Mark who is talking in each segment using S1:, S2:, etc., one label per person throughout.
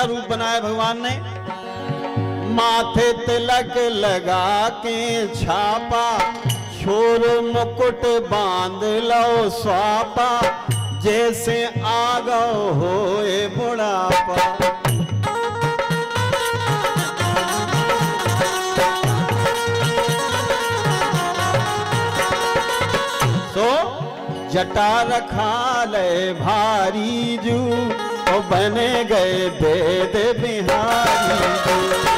S1: रूप बनाया भगवान ने। माथे तिलक लगा के छापा, छोर मुकुट बांध लो स्वापा, जैसे आगो होए बुढ़ापा। तो जटा रखा ले भारी जू, और बने गए वेद बिहारी जू।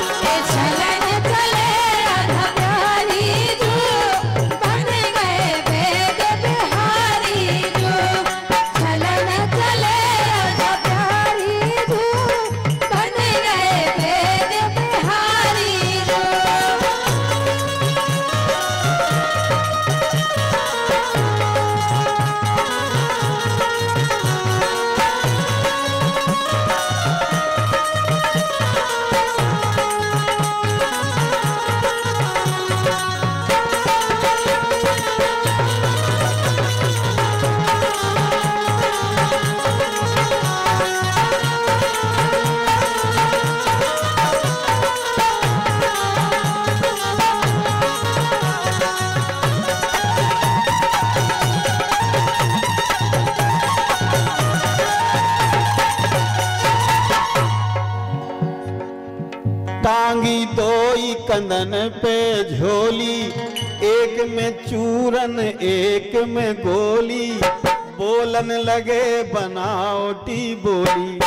S1: टांगी दोई कंदन पे झोली, एक में चूरन एक में गोली, बोलन लगे बनावटी बोली।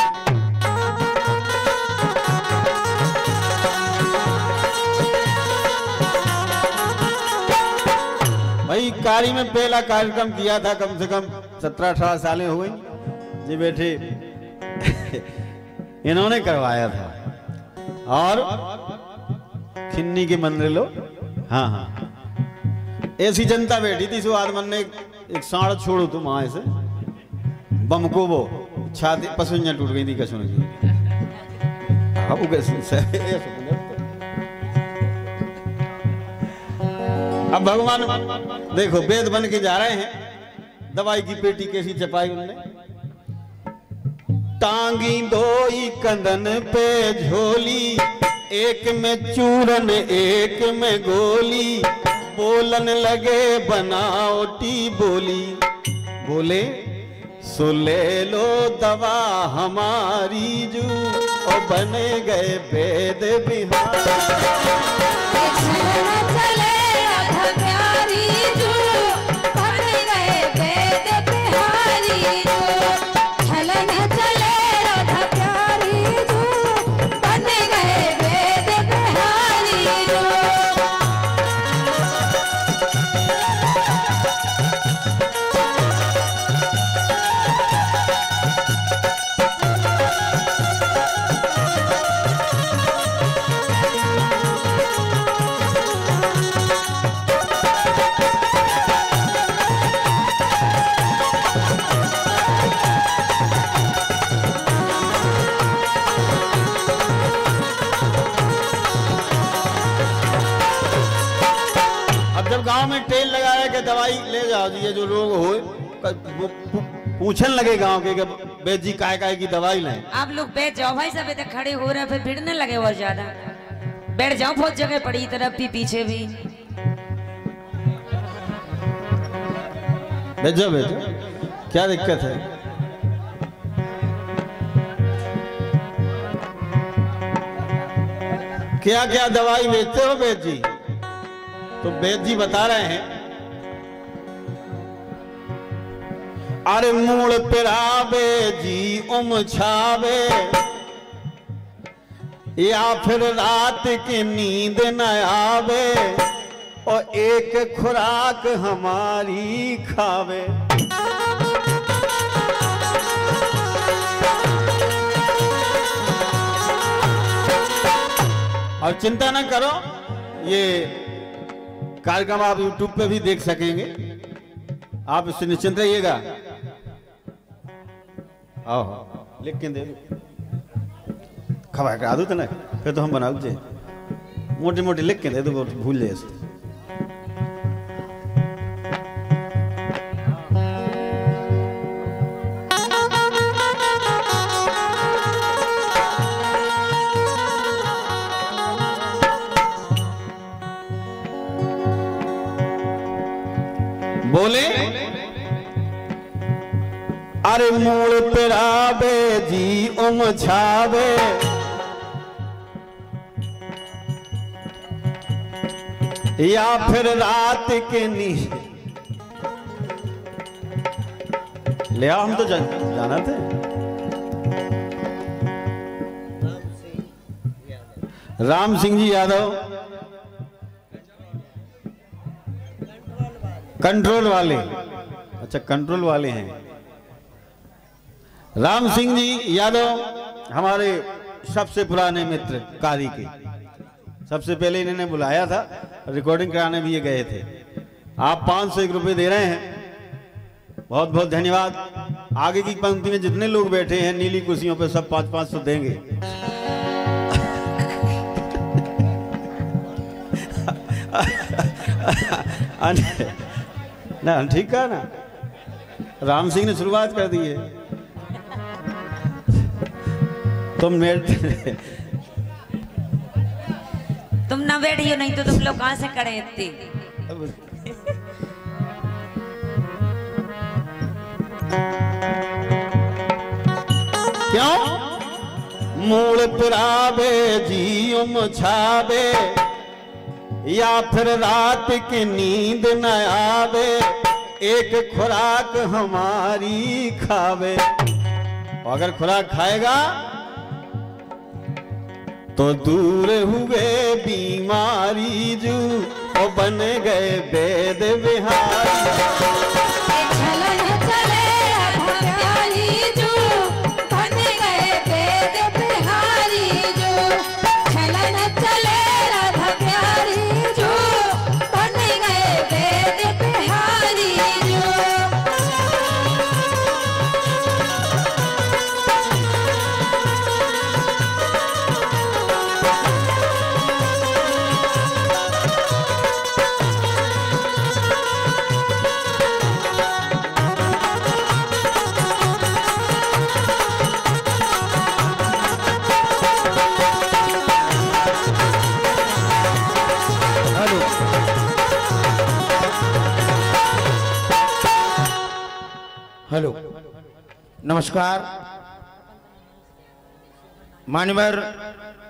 S1: भाई कारी में पहला कार्यक्रम किया था, कम से कम 17-18 सालें हो गई जी बैठे इन्होंने करवाया था। और खिन्नी के मंदिर लो, हाँ हाँ, ऐसी जनता बैठी थी। सो आदमन ने एक साड़ छोड़ो तुम वहां से बम को, वो छाती पसुइयां टूट गई थी कसम की। अब भगवान देखो वेद बन के जा रहे हैं, दवाई की पेटी कैसी चपाई उन्होंने। टांगी दोई कंदन पे झोली, एक में चूरन एक में गोली, बोलन लगे बनावटी बोली। बोले सो ले लो दवा हमारी जू, और बने गए वेद बिहारी। गांव में टेल लगाया कि दवाई ले जाओ जी, ये जो रोग हो पूछने लगे गांव के वैद्य जी काय की दवाई लें।
S2: आप लोग बैठ जाओ भाई, सब इधर खड़े हो रहे हैं, फिर भिड़ने लगे और ज्यादा। बैठ जाओ, बहुत जगह पड़ी तरफ भी पीछे भी।
S1: बैठ जाओ बैठ जाओ, क्या दिक्कत है। क्या क्या दवाई बेचते हो वैद्य जी? तो वैद्य जी बता रहे हैं, अरे मूल पिरावे जी छावे, या फिर रात की नींद न आवे, और एक खुराक हमारी खावे। और चिंता न करो, ये कार्यक्रम आप YouTube पे भी देख सकेंगे, आप इससे निश्चिंत रहिएगा। आओ लिख के दे खबर करा दो तो ना, फिर तो हम बनाओ जे मोटे मोटे लिख के दे दो, भूल जाए। बोले अरे मूल पिरावे जी छावे या फिर रात के नी ले हम तो जाना थे। राम सिंह जी यादव कंट्रोल वाले, अच्छा कंट्रोल वाले हैं। राम सिंह जी यादव हमारे सबसे पुराने मित्र कारी के, सबसे पहले इन्होंने बुलाया था, रिकॉर्डिंग कराने भी ये गए थे। आप 501 रुपये दे रहे हैं, बहुत बहुत धन्यवाद। आगे की पंक्ति में जितने लोग बैठे हैं नीली कुर्सियों पे सब 500-500 देंगे। ना ठीक है ना, राम सिंह ने शुरुआत कर दी है।
S2: तुम ना बैठियो, नहीं तो तुम लोग कहां से खड़े इतनी।
S1: क्यों मूल पुरावे जी छावे या फिर रात की नींद न आवे, एक खुराक हमारी खावे। अगर खुराक खाएगा तो दूर हुए बीमारी जू और बन गए वेद बिहारी।
S3: हेलो, नमस्कार। मान्यवर